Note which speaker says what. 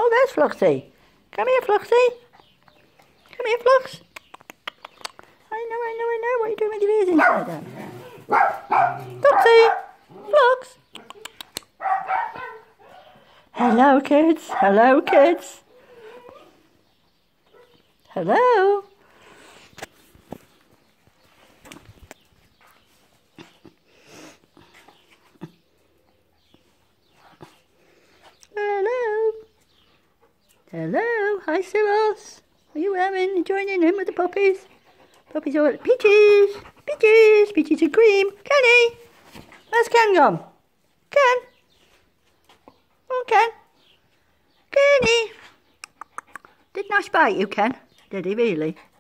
Speaker 1: there's Floxy. Come here, Floxy. Come here, Flox. I know. What are you doing with your ears inside there? Floxy. Flox. Hello, kids. Hello, kids. Hello. Hello. Hello. Hi, Cyrus. Are you joining in with the puppies? Puppies are Peaches. Peaches. Peaches and cream. Kenny. Where's Ken gone? Ken. Oh, Ken. Kenny. Did Nash bite you, Ken? Did he really?